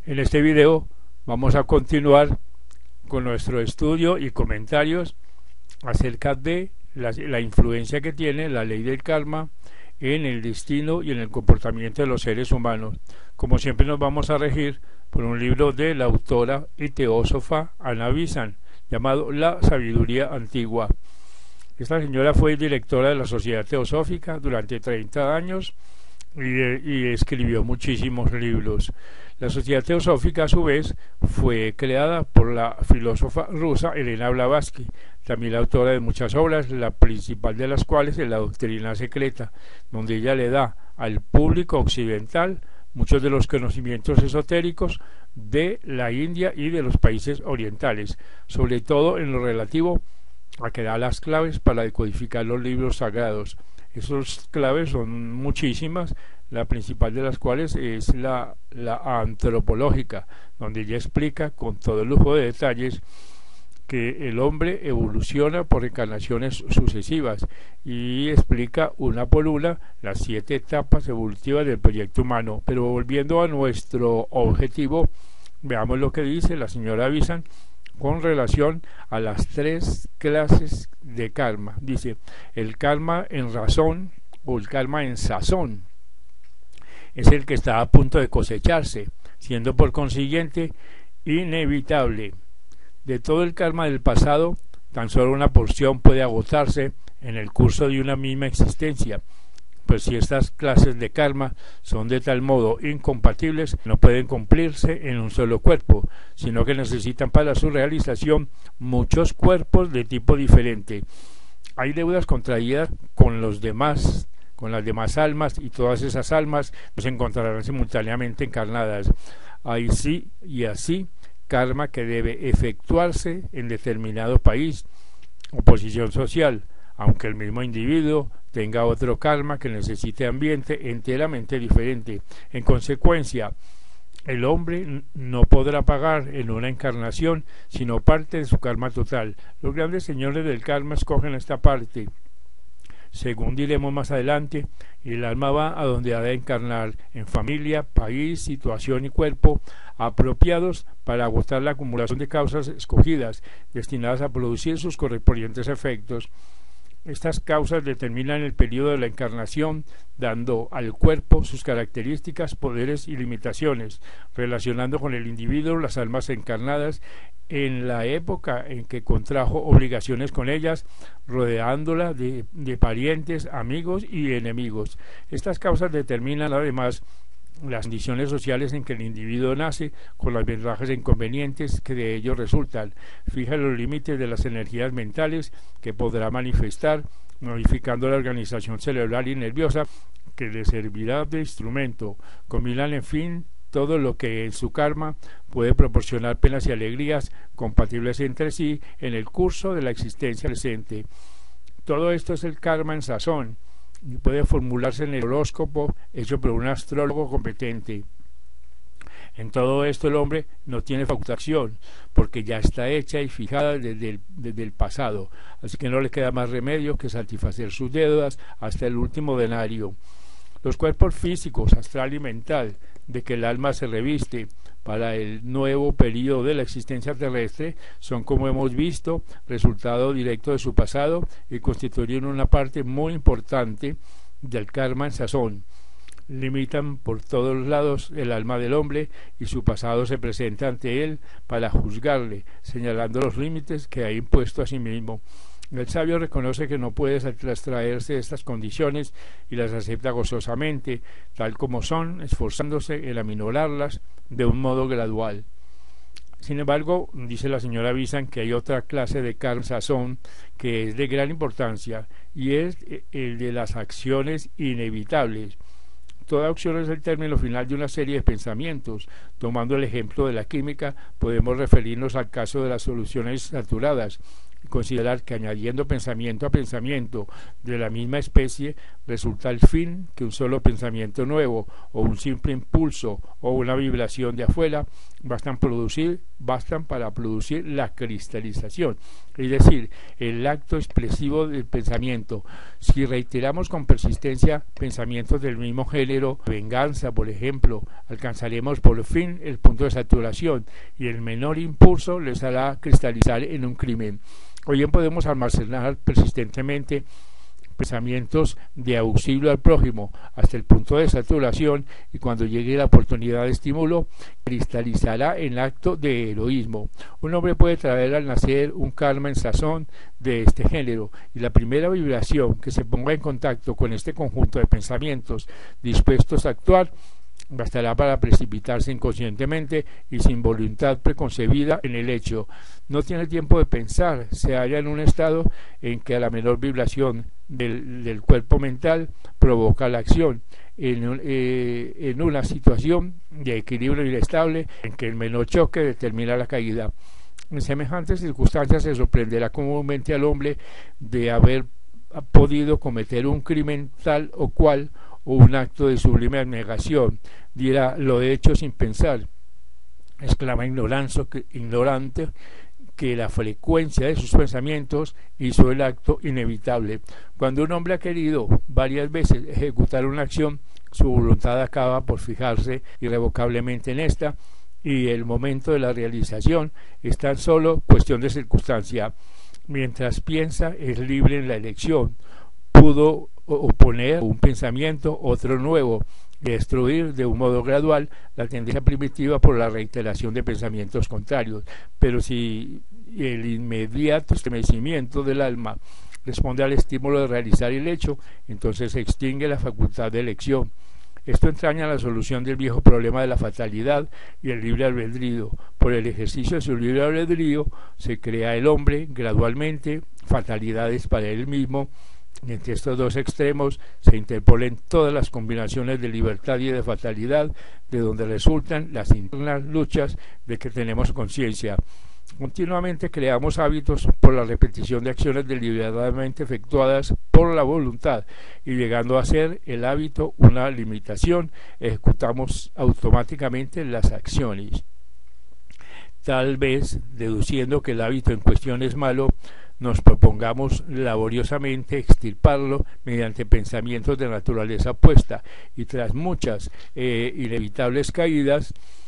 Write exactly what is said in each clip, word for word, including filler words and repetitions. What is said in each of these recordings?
En este video vamos a continuar con nuestro estudio y comentarios acerca de la, la influencia que tiene la ley del karma en el destino y en el comportamiento de los seres humanos. Como siempre nos vamos a regir por un libro de la autora y teósofa Anna Besant llamado La Sabiduría Antigua. Esta señora fue directora de la Sociedad Teosófica durante treinta años y, y escribió muchísimos libros. La Sociedad Teosófica, a su vez, fue creada por la filósofa rusa Elena Blavatsky, también la autora de muchas obras, la principal de las cuales es La Doctrina Secreta, donde ella le da al público occidental muchos de los conocimientos esotéricos de la India y de los países orientales, sobre todo en lo relativo a que da las claves para decodificar los libros sagrados. Esas claves son muchísimas, la principal de las cuales es la, la antropológica, donde ella explica con todo lujo de detalles que el hombre evoluciona por encarnaciones sucesivas y explica una por una las siete etapas evolutivas del proyecto humano. Pero volviendo a nuestro objetivo, veamos lo que dice la señora Besant con relación a las tres clases de karma. Dice, el karma en razón o el karma en sazón es el que está a punto de cosecharse, siendo por consiguiente inevitable. De todo el karma del pasado, tan solo una porción puede agotarse en el curso de una misma existencia, pues si estas clases de karma son de tal modo incompatibles, no pueden cumplirse en un solo cuerpo, sino que necesitan para su realización muchos cuerpos de tipo diferente. Hay deudas contraídas con los demás, con las demás almas, y todas esas almas se encontrarán simultáneamente encarnadas. Ahí sí y así, karma que debe efectuarse en determinado país o posición social, aunque el mismo individuo tenga otro karma que necesite ambiente enteramente diferente. En consecuencia, el hombre no podrá pagar en una encarnación sino parte de su karma total. Los grandes señores del karma escogen esta parte, según diremos más adelante, y el alma va a donde ha de encarnar, en familia, país, situación y cuerpo apropiados para agotar la acumulación de causas escogidas, destinadas a producir sus correspondientes efectos. Estas causas determinan el periodo de la encarnación, dando al cuerpo sus características, poderes y limitaciones, relacionando con el individuo las almas encarnadas en la época en que contrajo obligaciones con ellas, rodeándola de, de parientes, amigos y enemigos. Estas causas determinan además las condiciones sociales en que el individuo nace, con las ventajas e inconvenientes que de ello resultan. Fija los límites de las energías mentales que podrá manifestar, modificando la organización cerebral y nerviosa que le servirá de instrumento. Combinan, en fin, todo lo que en su karma puede proporcionar penas y alegrías compatibles entre sí en el curso de la existencia presente. Todo esto es el karma en sazón, y puede formularse en el horóscopo hecho por un astrólogo competente. En todo esto el hombre no tiene facultación, porque ya está hecha y fijada desde el, desde el pasado, así que no le queda más remedio que satisfacer sus deudas hasta el último denario. Los cuerpos físicos, astral y mental, de que el alma se reviste para el nuevo período de la existencia terrestre, son, como hemos visto, resultado directo de su pasado y constituyen una parte muy importante del karma en sazón. Limitan por todos lados el alma del hombre y su pasado se presenta ante él para juzgarle, señalando los límites que ha impuesto a sí mismo. El sabio reconoce que no puede abstraerse de estas condiciones y las acepta gozosamente, tal como son, esforzándose en aminorarlas de un modo gradual. Sin embargo, dice la señora Besant que hay otra clase de karma sazón que es de gran importancia, y es el de las acciones inevitables. Toda acción es el término final de una serie de pensamientos. Tomando el ejemplo de la química, podemos referirnos al caso de las soluciones saturadas, y considerar que añadiendo pensamiento a pensamiento de la misma especie resulta el fin que un solo pensamiento nuevo o un simple impulso o una vibración de afuera bastan producir bastan para producir la cristalización, es decir, el acto expresivo del pensamiento. Si reiteramos con persistencia pensamientos del mismo género, venganza, por ejemplo, alcanzaremos por fin el punto de saturación y el menor impulso les hará cristalizar en un crimen. O bien podemos almacenar persistentemente pensamientos de auxilio al prójimo hasta el punto de saturación y cuando llegue la oportunidad de estímulo cristalizará en acto de heroísmo. Un hombre puede traer al nacer un karma en sazón de este género y la primera vibración que se ponga en contacto con este conjunto de pensamientos dispuestos a actuar bastará para precipitarse inconscientemente y sin voluntad preconcebida en el hecho. No tiene tiempo de pensar, se halla en un estado en que a la menor vibración del, del cuerpo mental provoca la acción, en, eh, en una situación de equilibrio inestable en que el menor choque determina la caída. En semejantes circunstancias se sorprenderá comúnmente al hombre de haber podido cometer un crimen tal o cual o un acto de sublime abnegación. Dirá, lo he hecho sin pensar. Exclama ignorante que la frecuencia de sus pensamientos hizo el acto inevitable. Cuando un hombre ha querido varias veces ejecutar una acción, su voluntad acaba por fijarse irrevocablemente en esta y el momento de la realización es tan solo cuestión de circunstancia. Mientras piensa es libre en la elección. Pudo oponer un pensamiento, otro nuevo, destruir de un modo gradual la tendencia primitiva por la reiteración de pensamientos contrarios. Pero si el inmediato estremecimiento del alma responde al estímulo de realizar el hecho, entonces se extingue la facultad de elección. Esto entraña la solución del viejo problema de la fatalidad y el libre albedrío. Por el ejercicio de su libre albedrío se crea el hombre gradualmente fatalidades para él mismo. Y entre estos dos extremos se interponen todas las combinaciones de libertad y de fatalidad, de donde resultan las internas luchas de que tenemos conciencia. Continuamente creamos hábitos por la repetición de acciones deliberadamente efectuadas por la voluntad y llegando a ser el hábito una limitación, ejecutamos automáticamente las acciones. Tal vez, deduciendo que el hábito en cuestión es malo, nos propongamos laboriosamente extirparlo mediante pensamientos de naturaleza opuesta y tras muchas eh, inevitables caídas,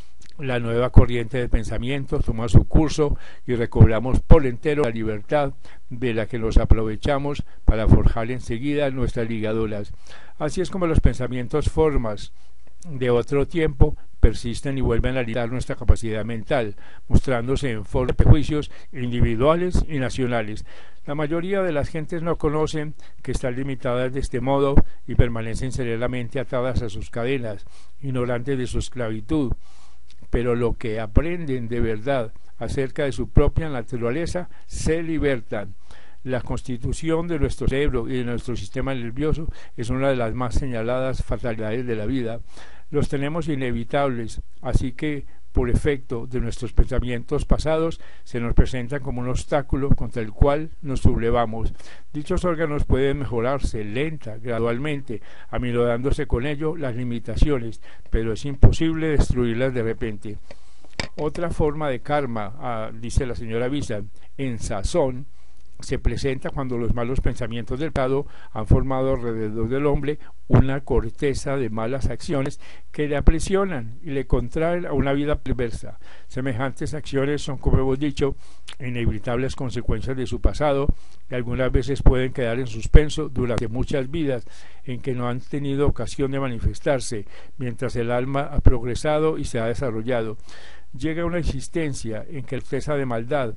la nueva corriente de pensamientos toma su curso y recobramos por entero la libertad de la que nos aprovechamos para forjar enseguida nuestras ligaduras. Así es como los pensamientos formas de otro tiempo persisten y vuelven a limitar nuestra capacidad mental, mostrándose en forma de prejuicios individuales y nacionales. La mayoría de las gentes no conocen que están limitadas de este modo y permanecen serenamente atadas a sus cadenas, ignorantes de su esclavitud, pero lo que aprenden de verdad acerca de su propia naturaleza se libertan. La constitución de nuestro cerebro y de nuestro sistema nervioso es una de las más señaladas fatalidades de la vida. Los tenemos inevitables, así que por efecto de nuestros pensamientos pasados se nos presentan como un obstáculo contra el cual nos sublevamos. Dichos órganos pueden mejorarse lenta, gradualmente, aminorándose con ello las limitaciones, pero es imposible destruirlas de repente. Otra forma de karma, ah, dice la señora Visa, en sazón, se presenta cuando los malos pensamientos del pecado han formado alrededor del hombre una corteza de malas acciones que le aprisionan y le contraen a una vida perversa. Semejantes acciones son, como hemos dicho, inevitables consecuencias de su pasado que algunas veces pueden quedar en suspenso durante muchas vidas en que no han tenido ocasión de manifestarse, mientras el alma ha progresado y se ha desarrollado. Llega una existencia en que la corteza de maldad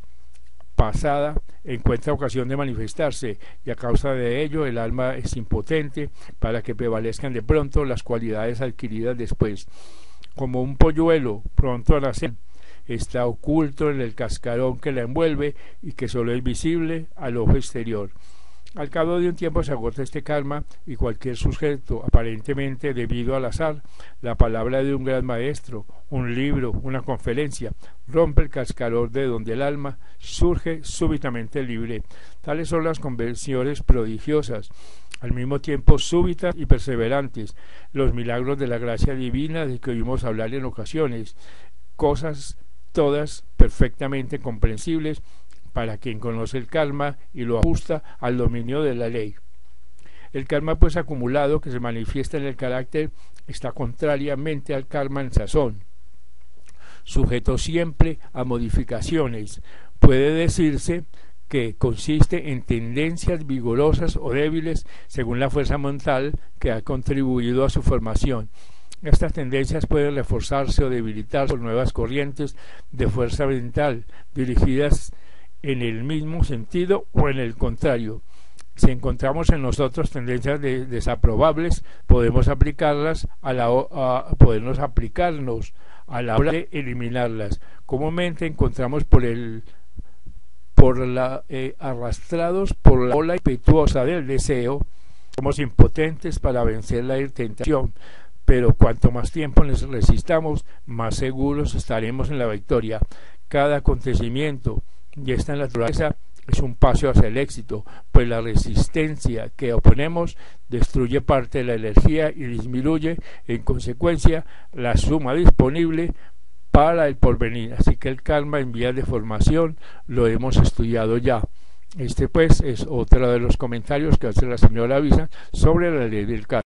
pasada encuentra ocasión de manifestarse y a causa de ello el alma es impotente para que prevalezcan de pronto las cualidades adquiridas después. Como un polluelo pronto a nacer, está oculto en el cascarón que la envuelve y que solo es visible al ojo exterior. Al cabo de un tiempo se agota este karma y cualquier sujeto, aparentemente debido al azar, la palabra de un gran maestro, un libro, una conferencia, rompe el cascarón de donde el alma surge súbitamente libre. Tales son las conversiones prodigiosas, al mismo tiempo súbitas y perseverantes, los milagros de la gracia divina de que oímos hablar en ocasiones, cosas todas perfectamente comprensibles para quien conoce el karma y lo ajusta al dominio de la ley. El karma pues acumulado que se manifiesta en el carácter está contrariamente al karma en sazón, sujeto siempre a modificaciones. Puede decirse que consiste en tendencias vigorosas o débiles según la fuerza mental que ha contribuido a su formación. Estas tendencias pueden reforzarse o debilitarse por nuevas corrientes de fuerza mental dirigidas en el mismo sentido o en el contrario. Si encontramos en nosotros tendencias de, desaprobables, podemos aplicarlas a la a, podemos aplicarnos a la hora de eliminarlas. Comúnmente encontramos por el por la eh, arrastrados por la ola impetuosa del deseo, somos impotentes para vencer la tentación, pero cuanto más tiempo les resistamos, más seguros estaremos en la victoria. Cada acontecimiento y esta naturaleza es un paso hacia el éxito, pues la resistencia que oponemos destruye parte de la energía y disminuye, en consecuencia, la suma disponible para el porvenir. Así que el karma en vías de formación lo hemos estudiado ya. Este pues es otro de los comentarios que hace la señora Visa sobre la ley del karma.